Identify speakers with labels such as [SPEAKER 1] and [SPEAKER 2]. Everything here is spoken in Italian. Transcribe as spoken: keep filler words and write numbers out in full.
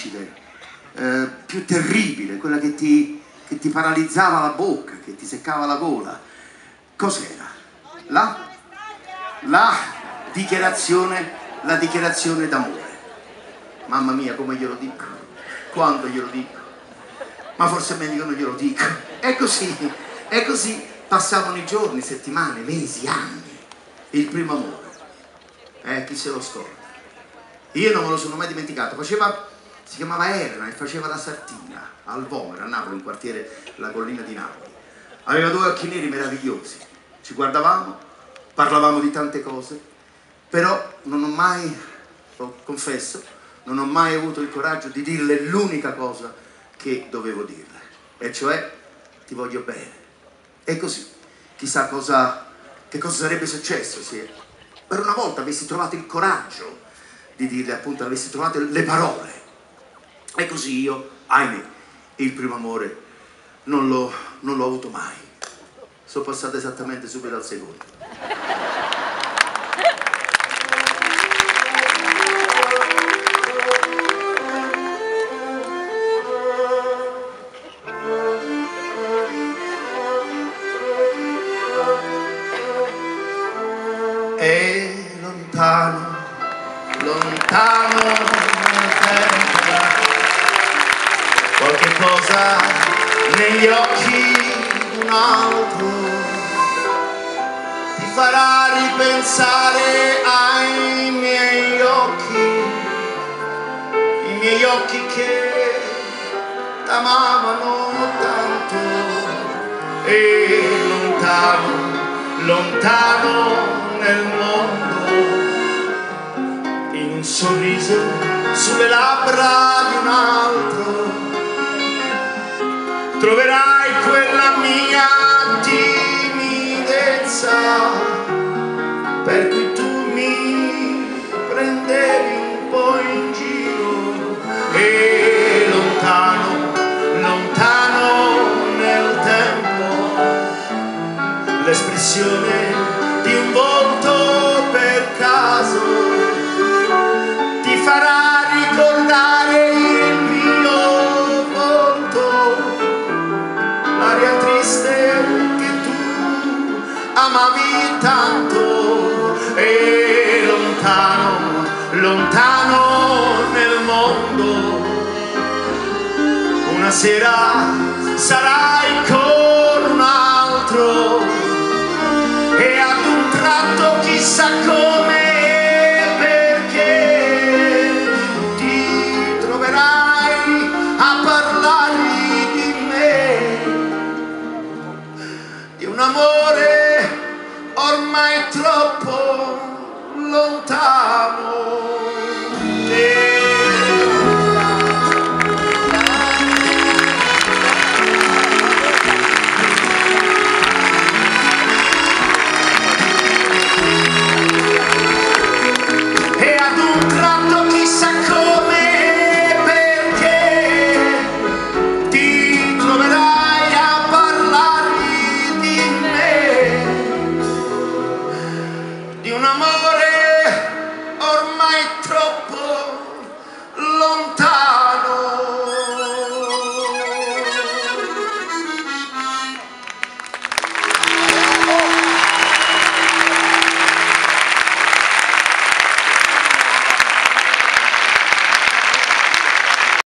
[SPEAKER 1] eh, più terribile, quella che ti, che ti paralizzava la bocca, che ti seccava la gola, cos'era? La, la dichiarazione, la dichiarazione d'amore. Mamma mia, come glielo dico, quando glielo dico, ma forse è meglio che non glielo dico. E così, e così passavano i giorni, settimane, mesi, anni. Il primo amore, eh, chi se lo scorda? Io non me lo sono mai dimenticato. Faceva, si chiamava Erna e faceva la sartina al Vomero, a Napoli, in quartiere La Collina di Napoli. Aveva due occhi neri meravigliosi, ci guardavamo, parlavamo di tante cose, però non ho mai, lo confesso, non ho mai avuto il coraggio di dirle l'unica cosa che dovevo dirle, e cioè ti voglio bene. E così, chissà cosa, che cosa sarebbe successo se per una volta avessi trovato il coraggio di dirle, appunto, avessi trovato le parole. E così io, ahimè, il primo amore non l'ho non l'ho avuto mai. Sono passato esattamente subito al secondo. E lontano, lontano nel tempo, qualche cosa negli occhi di un altro ti farà ripensare ai miei occhi, i miei occhi che t'amavano tanto. E lontano, lontano nel mondo, in un sorriso sulle labbra di un altro, troverai quella mia timidezza per cui tu mi prendevi un po' in giro. E lontano, lontano nel tempo, l'espressione di un volto per caso ti farà ricordare il mio volto, l'aria triste che tu amavi tanto. E lontano, lontano nel mondo, una sera sarai con un altro, e ad un tratto chissà come